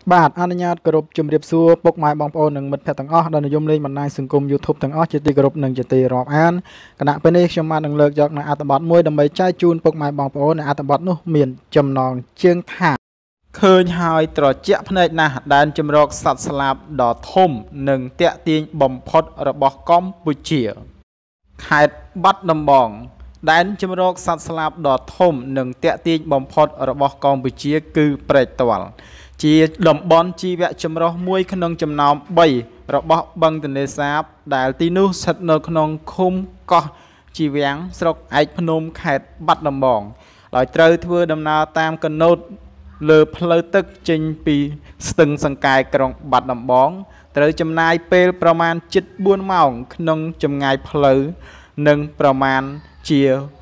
បាទអនុញ្ញាតគោរពជំរាបសួរពុកម៉ែបងប្អូននិងមិត្តភ័ក្តិទាំងអស់ដែលនិយមលេងបណ្ដាញសង្គម YouTube ទាំងអស់ជាទីគោរពនិងជាទីរាប់អានគណៈពេលនេះខ្ញុំបាននឹងលើកយកនៅអត្ថបទមួយដើម្បីចែកជូនពុកម៉ែបងប្អូនអត្ថបទនោះមានចំណងជើងថាឃើញហើយត្រជាក់ភ្នែកណាស់ដែនជំរកសត្វស្លាបដ៏ធំនិងតាក់ទាញបំផុតរបស់កម្ពុជាខេត្តបាត់ដំបងដែនជំរកសត្វស្លាបដ៏ធំនិងតាក់ទាញបំផុតរបស់កម្ពុជាគឺព្រែកទាល់ជាតំបន់ជីវៈចម្រុះមួយក្នុងចំណោម3របស់បឹងទន្លេសាបដែលទីនោះស្ថិតនៅក្នុងឃុំកោះជីវាំងស្រុកឯកភ្នំខេត្តបាត់ដំបងដោយត្រូវធ្វើដំណើរតាមកណូតលើផ្លូវទឹកចេញពីស្ទឹងសង្កែក្រុងបាត់ដំបងត្រូវចំណាយពេលប្រមាណ4ម៉ោងក្នុងចម្ងាយផ្លូវនិងប្រមាណជា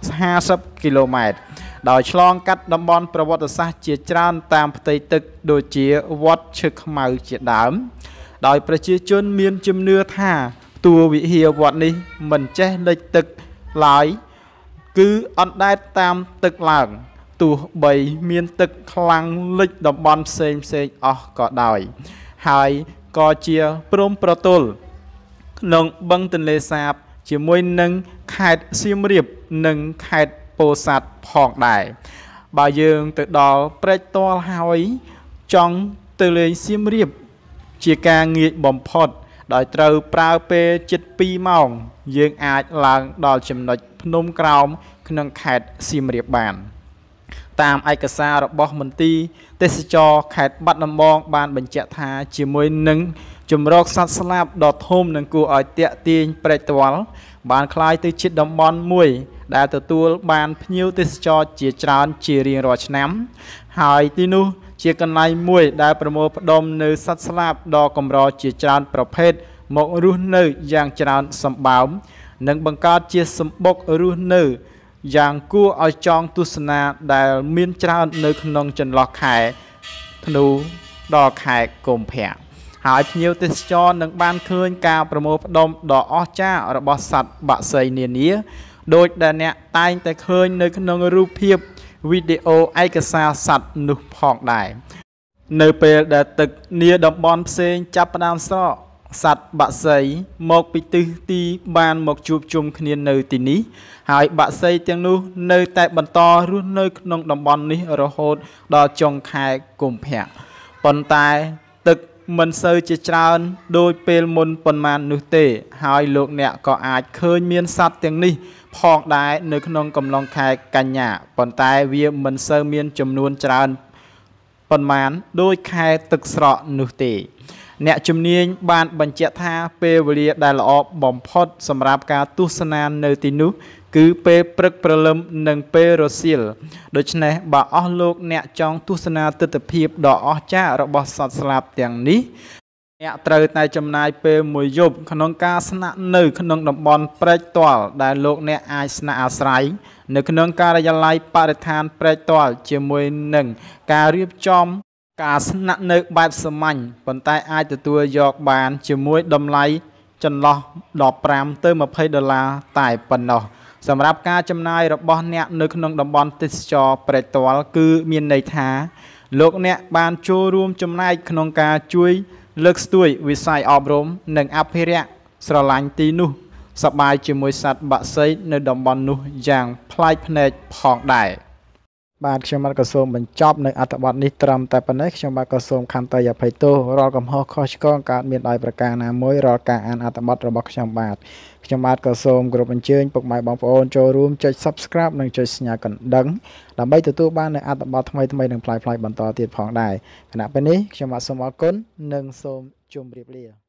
50គីឡូម៉ែត្រដោយឆ្លងកាត់តំបន់ប្រវត្តិសាស្ត្រជាច្រើនតាមផ្ទៃទឹកដូចជាវត្តឈើខ្មៅជាដើមដោយប្រជាជនមានជំនឿថាតួវិហារវត្តនេះមិនចេះលិចទឹកឡើយគឺអណ្ដែតតាមទឹកឡើងទោះបីមានទឹកខ្លាំងលិចតំបន់ផ្សេងអស់ក៏ដោយហើយក៏ជាព្រំប្រទល់ក្នុងបឹងទន្លេសាបជាមួយនឹងខេត្តសៀមរាបនិងខេត្តពោធិ៍សាត់ផងដែរបើយើងទៅដល់ព្រែកទាល់ហើយចង់ទៅលេងសៀមរាបជាការងាយបំផុតដោយត្រូវប្រើពេលជិត2ម៉ោងយើងអាចឡើងដល់ចំណុចភ្នំក្រោមក្នុងខេត្តសៀមរាបបានតាមឯកសាររបស់មន្ទីរទេសចរខេត្តបាត់ដំបងបានបញ្ជាក់ថាជាមួយនឹងជំរកសត្វស្លាបដ៏ធំនិងគួរឲ្យទាក់ទាញព្រែកទាល់បានคล้ายទៅជាតំបន់មួយដែលទទួលបានភ្ញៀវទេសចរជាច្រើនជារៀងរាល់ឆ្នាំហើយទីនោះជាកន្លែងមួយដែលប្រមូលផ្ដុំនៅសត្វស្លាបដ៏កម្រជាច្រើនប្រភេទមករស់នៅយ៉ាងច្រើនសម្បើមនិងបង្កើតជាសម្បុករស់នៅយ៉ាងគួរឲ្យចង់ទស្សនាដែលមានច្រើននៅក្នុងចន្លោះខែធ្នូដល់ខែកុម្ភៈហើយភ្ញៀវទេសចរនឹងបានឃើញការប្រមូលផ្ដុំដ៏អស្ចារ្យរបស់សត្វបក្សីនានាដោយដែលអ្នកតែងតែឃើញនៅក្នុងរូបភាពវីដេអូឯកសារសត្វនោះផងដែរនៅពេលដែលទឹកនាតំបន់ផ្សេងចាប់ផ្ដើមស្រកសត្វបក្សីមកពីទិសទីបានមកជួបជុំគ្នានៅទីនេះហើយបក្សីទាំងនោះនៅតែបន្តរស់នៅក្នុងតំបន់នេះរហូតដល់ចុងខែកុម្ភៈប៉ុន្តែទឹកមិនសូវជាច្រើនដោយពេលមុនប៉ុន្មាននោះទេហើយលោកអ្នកក៏អាចឃើញមានសត្វទាំងនេះផងដែរនៅក្នុងកំឡុងខែកញ្ញាប៉ុន្តែវាមិនសូវមានចំនួនច្រើនប៉ុន្មានដោយខែទឹកស្រកនោះទេអ្នកជំនាញបានបញ្ជាក់ថាពេលវេលាដែលល្អបំផុតសម្រាប់ការទស្សនានៅទីនោះគឺពេលព្រឹកព្រលឹមនិងពេលរសៀលដូច្នេះបើអស់លោកអ្នកចង់ទស្សនាទិដ្ឋភាពដ៏អស្ចារ្យរបស់សត្វស្លាបទាំងនេះអ្នកត្រូវតែចំណាយពេលមួយយប់ក្នុងការស្នាក់នៅក្នុងតំបន់ព្រែកទាល់ដែលលោកអ្នកអាចស្នាក់អាស្រ័យនៅក្នុងការិយាល័យបរិស្ថានព្រែកទាល់ជាមួយនឹងការរៀបចំការស្នាក់នៅបែបសាមញ្ញប៉ុន្តែអាចទទួលយកបានជាមួយតម្លៃចន្លោះ$15ទៅ$20តែប៉ុណ្ណោះសម្រាប់ការចំណាយរបស់អ្នកនៅក្នុងតំបន់ទេសចរព្រែកទាល់គឺមានន័យថាលោកអ្នកបានចូលរួមចំណែកក្នុងការជួយលើកស្ទួយវិស័យអប់រំនិងអភិរក្សស្រឡាញ់ទីនោះសប្បាយជាមួយសត្វបក្សីនៅតំបន់នោះយ៉ាងប្លែកភ្នែកផងដែរបាទខ្ញុំបាទក៏សូមបញ្ចប់នៅអត្ថបទនេះត្រឹមតែប៉ុណ្ណេះខ្ញុំបាទក៏សូមខន្តីអភ័យទោសរាល់កំហុសខុសឆ្គងកើតមានដោយប្រការណាមួយរាល់ការអានអត្ថបទរបស់ខ្ញុំបាទក៏សូមគោរពអញ្ជើញពុកម៉ែបងប្អូនចូលរួមចុច Subscribe និងចុចសញ្ញាកណ្ដឹងដើម្បីទទួលបាននូវអត្ថបទថ្មីៗនិងប្លែកៗបន្តទៀតផងដែរគណៈពេលនេះខ្ញុំបាទសូមអរគុណនិងសូមជម្រាបលា